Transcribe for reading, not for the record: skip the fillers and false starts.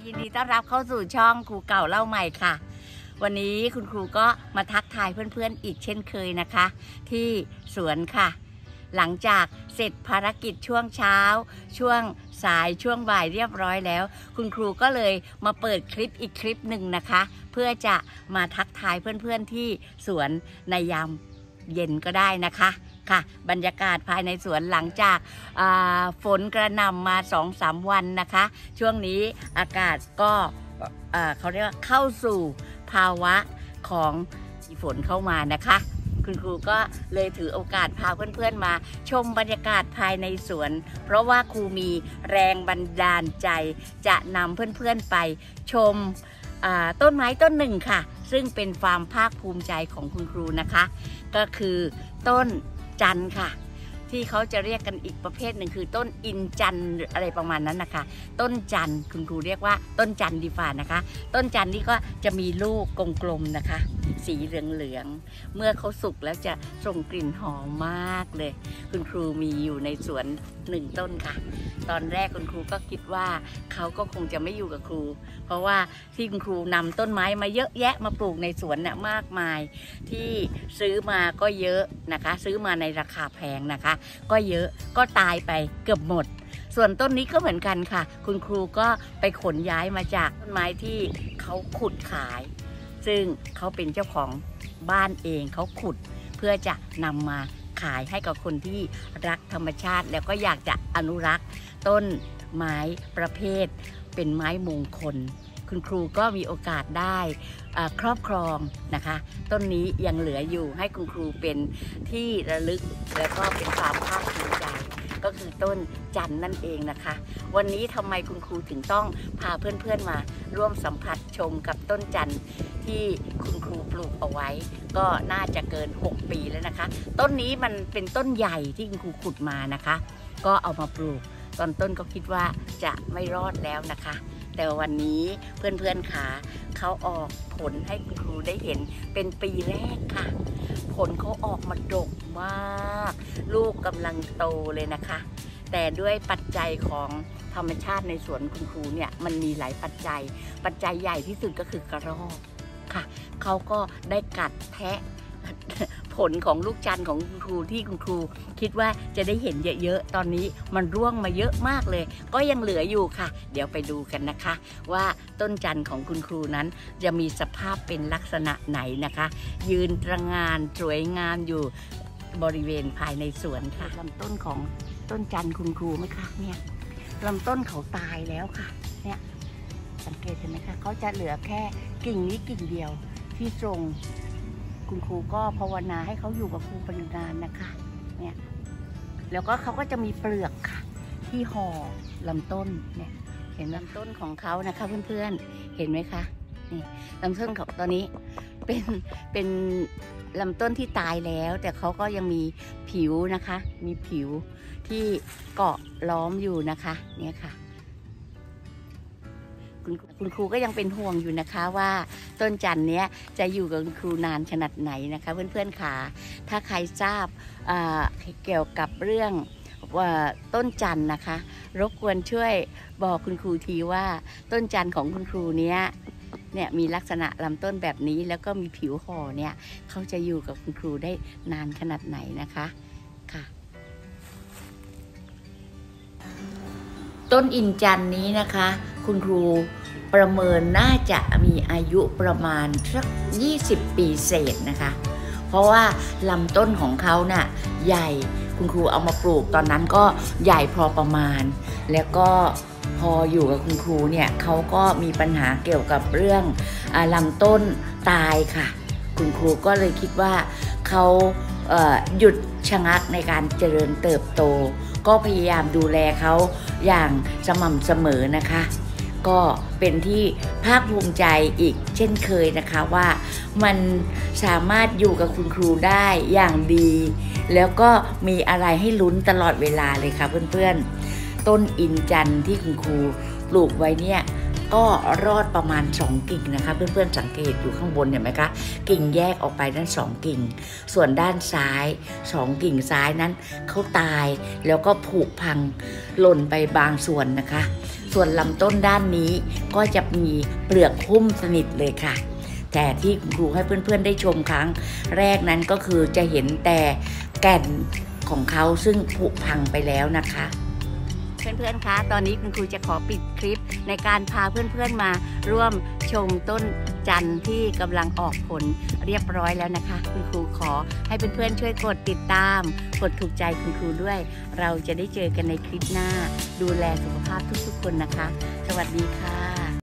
ยินดีต้อนรับเข้าสู่ช่องครูเก่าเล่าใหม่ค่ะวันนี้คุณครูก็มาทักทายเพื่อนๆอีกเช่นเคยนะคะที่สวนค่ะหลังจากเสร็จภารกิจช่วงเช้าช่วงสายช่วงบ่ายเรียบร้อยแล้วคุณครูก็เลยมาเปิดคลิปอีกคลิปหนึ่งนะคะเพื่อจะมาทักทายเพื่อนๆที่สวนในยามเย็นก็ได้นะคะค่ะบรรยากาศภายในสวนหลังจากฝนกระหน่ำมา 2-3 วันนะคะช่วงนี้อากาศก็เขาเรียกว่าเข้าสู่ภาวะของฝนเข้ามานะคะคุณครูก็เลยถือโอกาสพาเพื่อนๆมาชมบรรยากาศภายในสวนเพราะว่าครูมีแรงบันดาลใจจะนำเพื่อนๆไปชมต้นไม้ต้นหนึ่งค่ะซึ่งเป็นความภาคภูมิใจของคุณครูนะคะก็คือต้นจันทร์ค่ะที่เขาจะเรียกกันอีกประเภทหนึ่งคือต้นอินจันทร์อะไรประมาณนั้นนะคะต้นจันทร์คุณครูเรียกว่าต้นจันทร์ดีฝ่านะคะต้นจันทร์นี่ก็จะมีลูกกลมๆนะคะสีเหลืองๆเมื่อเขาสุกแล้วจะส่งกลิ่นหอมมากเลยคุณครูมีอยู่ในสวน1 ต้นค่ะตอนแรกคุณครูก็คิดว่าเขาก็คงจะไม่อยู่กับครูเพราะว่าที่คุณครูนำต้นไม้มาเยอะแยะมาปลูกในสวนน่ะมากมายที่ซื้อมาก็เยอะนะคะซื้อมาในราคาแพงนะคะก็เยอะก็ตายไปเกือบหมดส่วนต้นนี้ก็เหมือนกันค่ะคุณครูก็ไปขนย้ายมาจากต้นไม้ที่เขาขุดขายซึ่งเขาเป็นเจ้าของบ้านเองเขาขุดเพื่อจะนำมาขายให้กับคนที่รักธรรมชาติแล้วก็อยากจะอนุรักษ์ต้นไม้ประเภทเป็นไม้มงคลคุณครูก็มีโอกาสได้ครอบครองนะคะต้นนี้ยังเหลืออยู่ให้คุณครูเป็นที่ระลึกและก็เป็นความภาคภูมิใจก็คือต้นจันทร์นั่นเองนะคะวันนี้ทำไมคุณครูถึงต้องพาเพื่อนๆมาร่วมสัมผัสชมกับต้นจันทร์ที่คุณครูปลูกเอาไว้ก็น่าจะเกิน6 ปีแล้วนะคะต้นนี้มันเป็นต้นใหญ่ที่คุณครูขุดมานะคะก็เอามาปลูกตอนต้นก็คิดว่าจะไม่รอดแล้วนะคะแต่วันนี้เพื่อนๆขาเขาออกผลให้คุณครูได้เห็นเป็นปีแรกค่ะผลเขาออกมาดกมากลูกกำลังโตเลยนะคะแต่ด้วยปัจจัยของธรรมชาติในสวนคุณครูเนี่ยมันมีหลายปัจจัยใหญ่ที่สุดก็คือกระรอกค่ะเขาก็ได้กัดแทะผลของลูกจันทร์ของคุณครูที่คุณครูคิดว่าจะได้เห็นเยอะๆตอนนี้มันร่วงมาเยอะมากเลยก็ยังเหลืออยู่ค่ะเดี๋ยวไปดูกันนะคะว่าต้นจันทร์ของคุณครูนั้นจะมีสภาพเป็นลักษณะไหนนะคะยืนตระหง่านสวยงามอยู่บริเวณภายในสวนค่ะลำต้นของต้นจันทร์คุณครูไหมคะเนี่ยลำต้นเขาตายแล้วค่ะเนี่ยสังเกตเห็นไหมคะเขาจะเหลือแค่กิ่งนี้กิ่งเดียวที่ตรงคุณครูก็ภาวนาให้เขาอยู่กับครูเป็นนานนะคะเนี่ยแล้วก็เขาก็จะมีเปลือกค่ะที่ห่อลำต้นเนี่ยเห็นลำต้นของเขานะคะเพื่อนๆเห็นไหมคะนี่ลำต้นของตอนนี้เป็นลำต้นที่ตายแล้วแต่เขาก็ยังมีผิวนะคะมีผิวที่เกาะล้อมอยู่นะคะเนี่ยค่ะคุณครูก็ยังเป็นห่วงอยู่นะคะว่าต้นจันทร์เนี้ยจะอยู่กับคุณครูนานขนาดไหนนะคะเพื่อนๆค่ะถ้าใครทราบเกี่ยวกับเรื่องต้นจันทร์นะคะรบกวนช่วยบอกคุณครูทีว่าต้นจันทร์ของคุณครูเนี้ยมีลักษณะลำต้นแบบนี้แล้วก็มีผิวห่อเนี่ยเขาจะอยู่กับคุณครูได้นานขนาดไหนนะคะค่ะต้นอินจันทร์นี้นะคะคุณครูประเมินน่าจะมีอายุประมาณสัก20 ปีเศษนะคะเพราะว่าลำต้นของเขาน่ะใหญ่คุณครูเอามาปลูกตอนนั้นก็ใหญ่พอประมาณแล้วก็พออยู่กับคุณครูเนี่ยเขาก็มีปัญหาเกี่ยวกับเรื่องลำต้นตายค่ะคุณครูก็เลยคิดว่าเขาหยุดชะงักในการเจริญเติบโตก็พยายามดูแลเขาอย่างสม่ำเสมอนะคะก็เป็นที่ภาคภูมิใจอีกเช่นเคยนะคะว่ามันสามารถอยู่กับคุณครูได้อย่างดีแล้วก็มีอะไรให้ลุ้นตลอดเวลาเลยค่ะเพื่อนๆต้นอินจันทร์ที่คุณครูปลูกไว้เนี่ยก็รอดประมาณ2กิ่งนะคะเพื่อนๆสังเกตอยู่ข้างบนเห็นไหมคะกิ่งแยกออกไปนั้น2กิ่งส่วนด้านซ้าย2กิ่งซ้ายนั้นเขาตายแล้วก็ผุพังหล่นไปบางส่วนนะคะส่วนลำต้นด้านนี้ก็จะมีเปลือกหุ้มสนิทเลยค่ะแต่ที่คุณครูให้เพื่อนๆได้ชมครั้งแรกนั้นก็คือจะเห็นแต่แก่นของเขาซึ่งผุพังไปแล้วนะคะเพื่อนๆคะตอนนี้คุณครูจะขอปิดคลิปในการพาเพื่อนๆมาร่วมชมต้นจันทร์ที่กำลังออกผลเรียบร้อยแล้วนะคะคุณครูขอให้เพื่อนๆช่วยกดติดตามกดถูกใจคุณครูด้วยเราจะได้เจอกันในคลิปหน้าดูแลสุขภาพทุกๆคนนะคะสวัสดีค่ะ